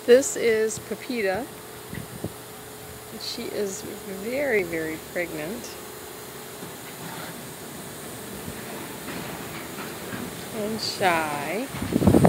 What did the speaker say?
This is Pepita. She is very, very pregnant. And shy.